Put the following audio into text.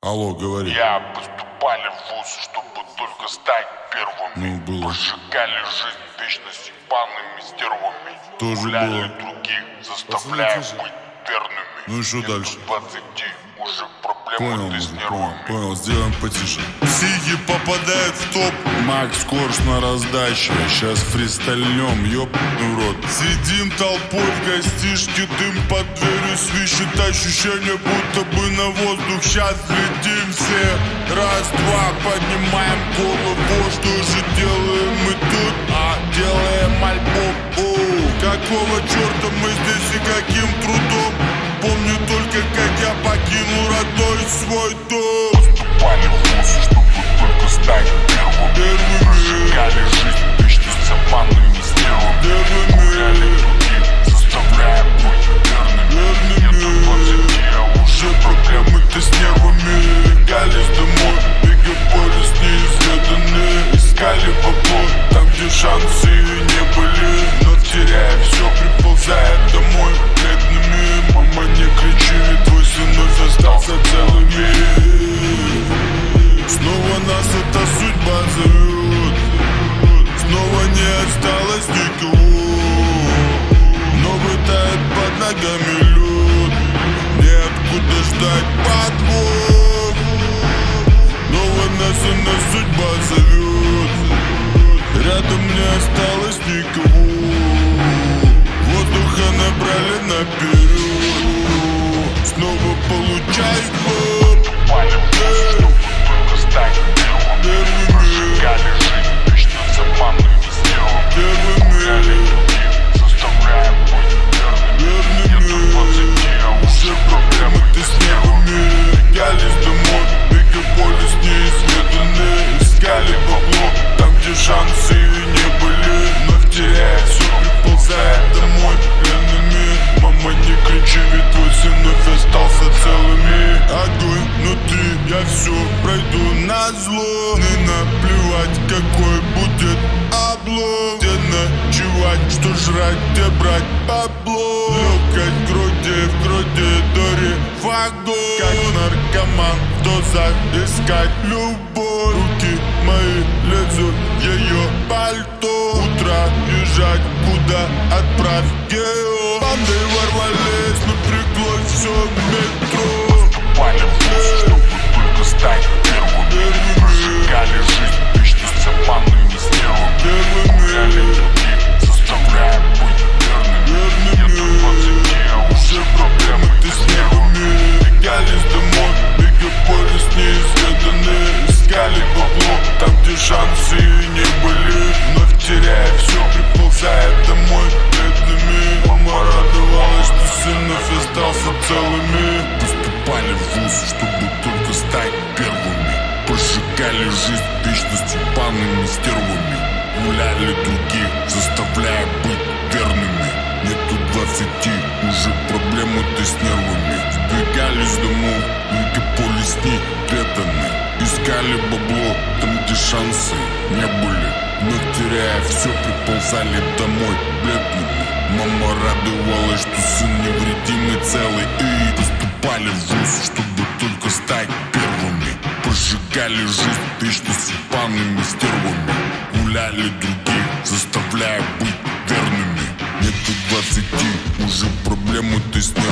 Алло, говори. Я поступали в вуз, чтобы только стать первыми. Ну, было. Прожигали жизнь вечно с ебаными стервами. Тоже Гуляли было. других, заставляя Пацаны, быть верными. Ну и что Мне дальше? тут 20, уже проблемы Понял, ты с мужик, нервами. понял, сделаем потише. Сиги попадает в топ. Макс Корж на раздаче. Сейчас фристальнем, ёбаный в рот. Сидим толпой в гостишке, дым под дверью свищет. Ощущение, будто бы на воздух сейчас летим все. Раз, два, поднимаем голову. Что же делаем мы тут? Делаем альбом. Какого черта мы здесь и каким трудом? Помню только, как я покинул родной свой дом. Поступали в вуз, чтобы только стать первыми. Прожигали жизнь вечно с обманными стервами. Гуляли других, заставляя быть верными. Мне тут 20, а уже проблемы-то с нервами. Гались домой, мегаполис неизведанный. Искали бабло, там где шансы не были. Но теряя все, приползая домой бледными. Мама, не кричи, ведь твой сын вновь остался целыми. Снова нас эта судьба зовет. Снова не осталось никого. Новый тает под ногами лед. Неоткуда ждать подвох. Снова нас она судьба зовет. Рядом не осталось никого. Воздуха набрали наперед. Снова получай хлоп. Поступали в вуз, чтобы только стать первыми. Прожигали жизнь вечно с обманными стервами. Гуляли других, заставляя быть верными. Мне тут 20, а уже проблемы ты с нервами. Гались домой, мегаполис неизведанный. Искали бабло, там где шансы не были. Но теряя все, приползая домой пленными. Мама, не кричи, ведь твой сын вновь остался целыми. Огонь внутри, я все пройду назло. Не наплевать, какой будет облом. Где ночевать, что жрать, где брать бабло. Легкость в груди до рефагон. Как наркоман в дозах искать любовь. Руки мои лезут в ее пальто. Утро бежать, куда отправь ее. Банды ворвались, напряглось все метро. Поступали в вуз, чтобы только стать первыми. Прожигали жизнь вечно с обманными стервами. Гуляли других, заставляя быть верными. Мне тут 20, а уже проблемы ты с нервами. Бегались домой, мегаполис неизведанный. Искали бабло, там где шансы не были. Вновь теряя все, приползая домой бедными. Мама радовалась, что сын вновь остался целыми. Поступали в вуз, чтобы только стать первыми. Прожигали жизнь вечно с ебаными стервами. Гуляли других, заставляя быть верными. Мне тут 20, уже проблемы-то с нервами. Сбегались домов, мегаполис не преданный. Искали бабло, там где шансы не были. Но теряя все, приползали домой бледными. Мама радовалась, что сын невредимый целый. И поступали в вуз, чтобы только стать первыми. Прожигали жизнь вечно с ебаными стервами. Гуляли других, заставляя быть верными. Мне тут 20, уже проблемы ты с